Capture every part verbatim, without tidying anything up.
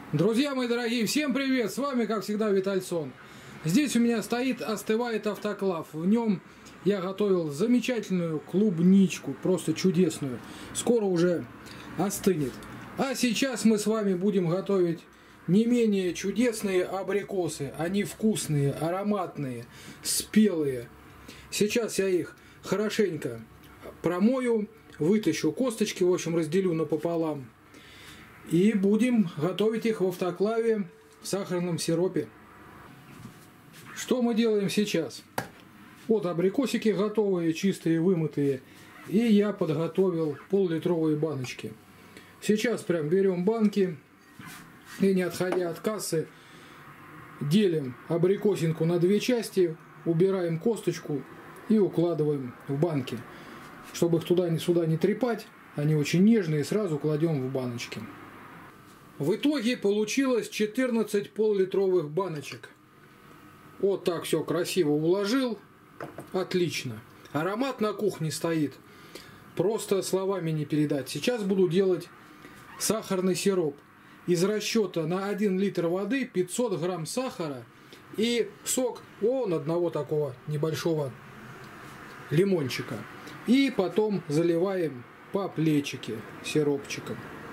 Друзья мои дорогие, всем привет! С вами, как всегда, Витальсон. Здесь у меня стоит, остывает автоклав. В нем я готовил замечательную клубничку, просто чудесную. Скоро уже остынет. А сейчас мы с вами будем готовить не менее чудесные абрикосы. Они вкусные, ароматные, спелые. Сейчас я их хорошенько промою, вытащу косточки, в общем, разделю напополам. И будем готовить их в автоклаве в сахарном сиропе. Что мы делаем сейчас? Вот абрикосики готовые, чистые, вымытые. И я подготовил пол-литровые баночки. Сейчас прям берем банки и, не отходя от кассы, делим абрикосинку на две части, убираем косточку и укладываем в банки. Чтобы их туда ни сюда не трепать, они очень нежные, сразу кладем в баночки. В итоге получилось четырнадцать пол-литровых баночек. Вот так все красиво уложил. Отлично. Аромат на кухне стоит. Просто словами не передать. Сейчас буду делать сахарный сироп. Из расчета на один литр воды пятьсот грамм сахара и сок вон одного такого небольшого лимончика. И потом заливаем по плечике сиропчиком.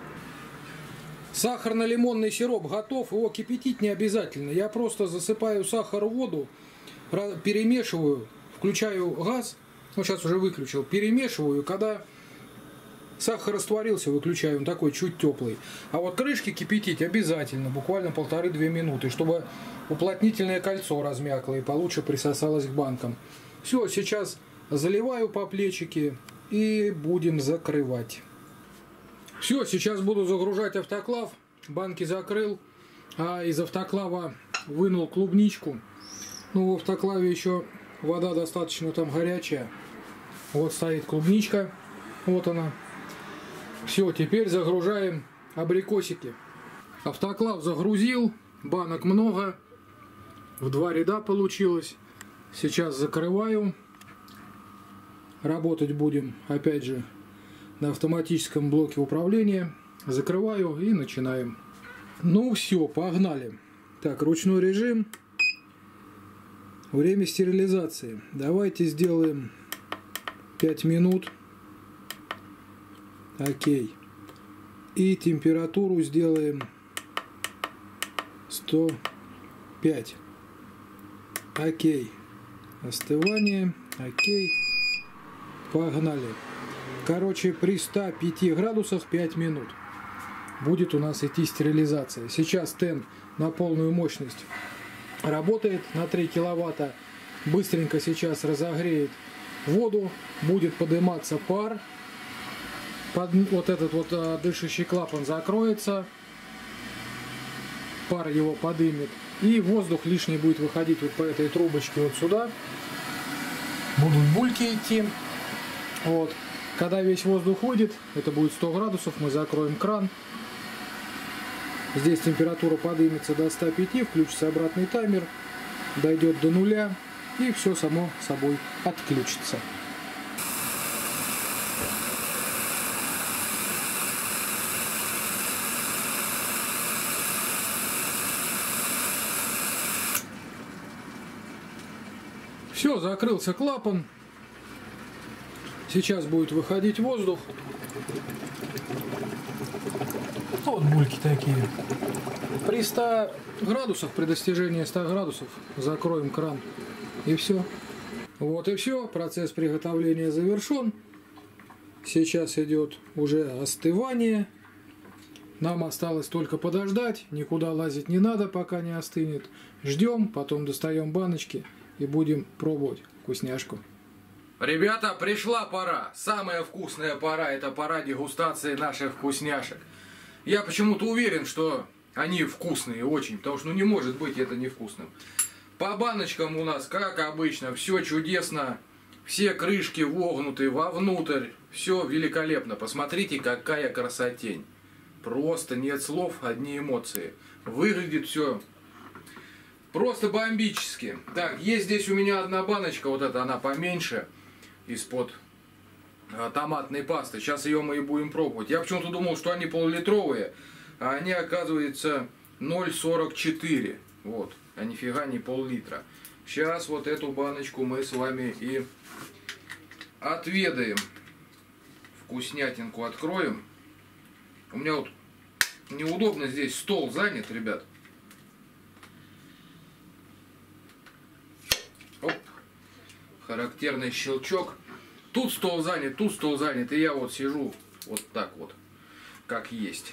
Сахарно-лимонный сироп готов, его кипятить не обязательно. Я просто засыпаю сахар в воду, перемешиваю, включаю газ, ну сейчас уже выключил, перемешиваю, когда сахар растворился, выключаю, он такой чуть теплый. А вот крышки кипятить обязательно, буквально полторы-две минуты, чтобы уплотнительное кольцо размякло и получше присосалось к банкам. Все, сейчас заливаю по плечике и будем закрывать. Все, сейчас буду загружать автоклав. Банки закрыл, а из автоклава вынул клубничку. Ну, в автоклаве еще вода достаточно там горячая. Вот стоит клубничка. Вот она. Все, теперь загружаем абрикосики. Автоклав загрузил. Банок много. В два ряда получилось. Сейчас закрываю. Работать будем, опять же, на автоматическом блоке управления. Закрываю и начинаем. Ну все, погнали. Так, ручной режим. Время стерилизации. Давайте сделаем пять минут. Окей. И температуру сделаем сто пять. Окей. Остывание. Окей. Погнали. Короче, при ста пяти градусах пять минут будет у нас идти стерилизация. Сейчас тен на полную мощность работает на три киловатта. Быстренько сейчас разогреет воду. Будет подниматься пар. Под, вот этот вот а, дышащий клапан закроется. Пар его подымет. И воздух лишний будет выходить вот по этой трубочке вот сюда. Будут бульки идти. Вот. Когда весь воздух выйдет, это будет сто градусов, мы закроем кран. Здесь температура поднимется до ста пяти, включится обратный таймер, дойдет до нуля, и все само собой отключится. Все, закрылся клапан. Сейчас будет выходить воздух. Вот бульки такие. При ста градусах, при достижении ста градусов закроем кран. И все. Вот и все. Процесс приготовления завершен. Сейчас идет уже остывание. Нам осталось только подождать. Никуда лазить не надо, пока не остынет. Ждем, потом достаем баночки и будем пробовать вкусняшку. Ребята, пришла пора. Самая вкусная пора. Это пора дегустации наших вкусняшек. Я почему-то уверен, что они вкусные очень. Потому что ну не может быть это невкусным. По баночкам у нас, как обычно, все чудесно. Все крышки вогнуты вовнутрь. Все великолепно. Посмотрите, какая красотень. Просто нет слов, одни эмоции. Выглядит все просто бомбически. Так, есть здесь у меня одна баночка. Вот эта она поменьше. Из-под томатной пасты. Сейчас ее мы и будем пробовать. Я почему-то думал, что они полулитровые, а они, оказывается, ноль сорок четыре. Вот, а нифига не пол-литра. Сейчас вот эту баночку мы с вами и отведаем. Вкуснятинку откроем. У меня вот неудобно здесь, стол занят, ребят. Оп. Характерный щелчок. Тут стол занят, тут стол занят. И я вот сижу вот так вот, как есть.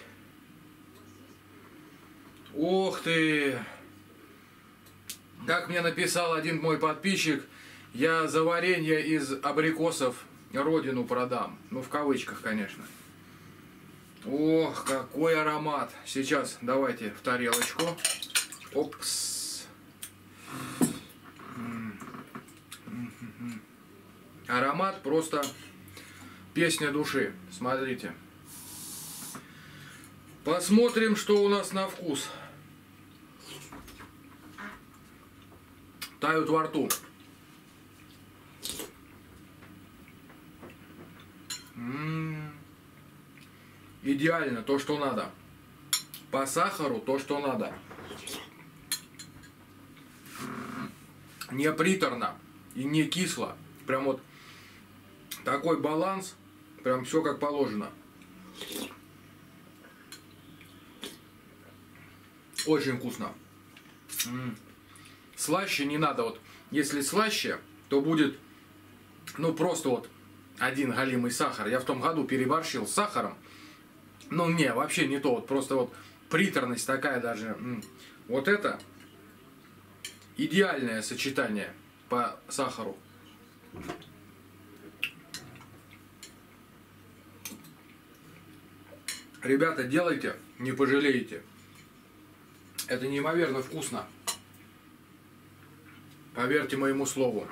Ох ты! Как мне написал один мой подписчик, я за варенье из абрикосов родину продам. Ну, в кавычках, конечно. Ох, какой аромат. Сейчас давайте в тарелочку. Опс. Аромат просто песня души. Смотрите. Посмотрим, что у нас на вкус. Тают во рту. М-м-м. Идеально, то, что надо. По сахару то, что надо. Не приторно и не кисло. Прям вот такой баланс. Прям все как положено. Очень вкусно. М-м. Слаще не надо. Вот если слаще, то будет, ну, просто вот один галимый сахар. Я в том году переборщил с сахаром. Ну, не, вообще не то. Вот просто вот приторность такая даже. Вот это идеальное сочетание по сахару. Ребята, делайте, не пожалеете. Это неимоверно вкусно. Поверьте моему слову.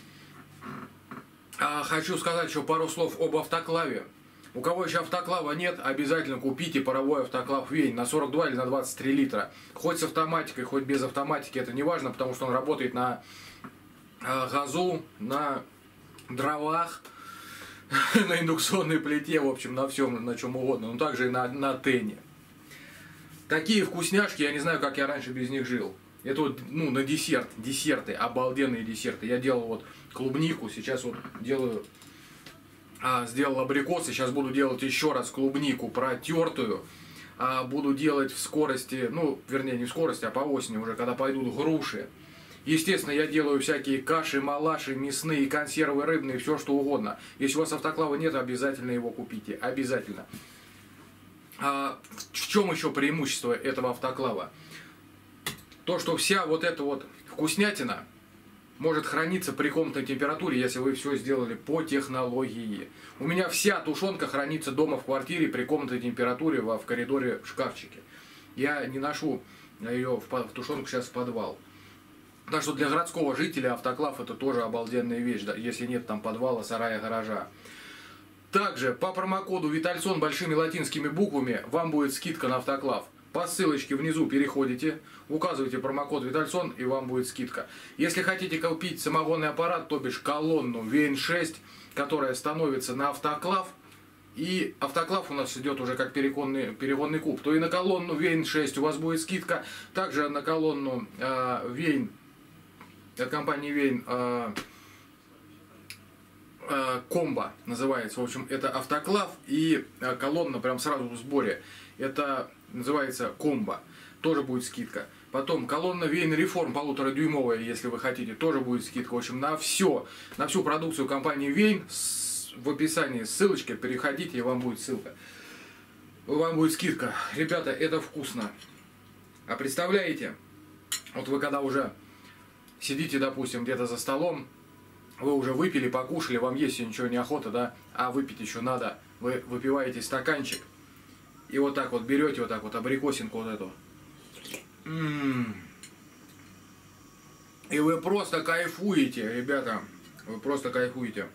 А хочу сказать еще пару слов об автоклаве. У кого еще автоклава нет, обязательно купите паровой автоклав Вейн на сорок два или на двадцать три литра. Хоть с автоматикой, хоть без автоматики, это не важно, потому что он работает на газу, на дровах, на индукционной плите, в общем, на всем, на чем угодно. Но также и на, на тене. Такие вкусняшки, я не знаю, как я раньше без них жил. Это вот, ну, на десерт, десерты, обалденные десерты. Я делал вот клубнику, сейчас вот делаю, а, сделал абрикосы, сейчас буду делать еще раз клубнику протертую. А, буду делать в скорости, ну, вернее, не в скорости, а по осени уже, когда пойдут груши. Естественно, я делаю всякие каши, малаши, мясные, консервы рыбные, все что угодно. Если у вас автоклава нет, обязательно его купите, обязательно. А, в чем еще преимущество этого автоклава? То, что вся вот эта вот вкуснятина может храниться при комнатной температуре, если вы все сделали по технологии. У меня вся тушенка хранится дома в квартире при комнатной температуре в коридоре в шкафчике. Я не ношу ее в тушенку сейчас в подвал. Так что для городского жителя автоклав это тоже обалденная вещь, да, если нет там подвала, сарая, гаража. Также по промокоду Витальсон большими латинскими буквами вам будет скидка на автоклав. По ссылочке внизу переходите, указываете промокод Витальсон, и вам будет скидка. Если хотите купить самогонный аппарат, то бишь колонну Вейн шесть, которая становится на автоклав, и автоклав у нас идет уже как перегонный, перегонный куб, то и на колонну Вейн шесть у вас будет скидка. Также на колонну э, Вейн, от компании Вейн, э, э, комбо называется. В общем, это автоклав и э, колонна прям сразу в сборе. Это называется комбо. Тоже будет скидка. Потом колонна Вейн Реформ полуторадюймовая, если вы хотите, тоже будет скидка. В общем, на все, на всю продукцию компании Вейн в описании ссылочка, переходите, и вам будет ссылка. Вам будет скидка. Ребята, это вкусно. А представляете, вот вы когда уже сидите, допустим, где-то за столом, вы уже выпили, покушали, вам есть ничего неохота, да, а выпить еще надо. Вы выпиваете стаканчик, и вот так вот берете вот так вот абрикосинку вот эту. М-м-м. И вы просто кайфуете, ребята. Вы просто кайфуете.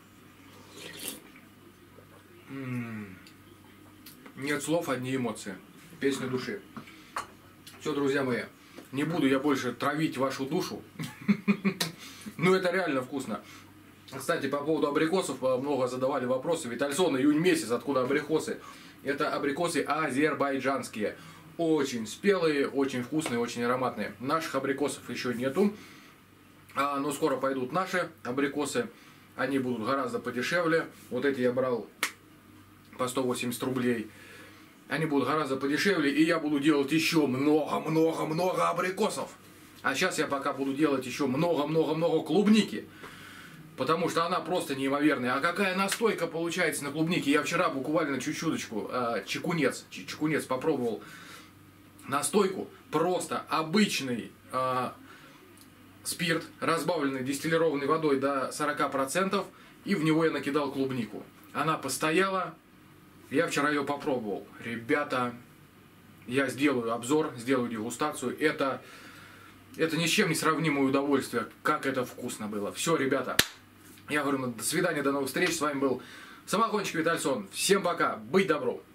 М-м. Нет слов, одни эмоции. Песня души. Все, друзья мои. Не буду я больше травить вашу душу. Ну, это реально вкусно. Кстати, по поводу абрикосов много задавали вопросы. Витальсон, июнь месяц, откуда абрикосы? Это абрикосы азербайджанские. очень спелые, очень вкусные, очень ароматные. Наших абрикосов еще нету, а, но скоро пойдут наши абрикосы. Они будут гораздо подешевле. Вот эти я брал по сто восемьдесят рублей. Они будут гораздо подешевле, и я буду делать еще много-много-много абрикосов. А сейчас я пока буду делать еще много-много-много клубники. Потому что она просто неимоверная. А какая настойка получается на клубнике? Я вчера буквально чуть-чуточку э, чекунец, чекунец попробовал настойку. Просто обычный э, спирт, разбавленный дистиллированной водой до сорока процентов. И в него я накидал клубнику. Она постояла. Я вчера ее попробовал. Ребята, я сделаю обзор, сделаю дегустацию. Это, это ни с чем не сравнимое удовольствие. Как это вкусно было. Все, ребята. Я говорю, до свидания, до новых встреч. С вами был Самогонщик Витальсон. Всем пока. Быть добру.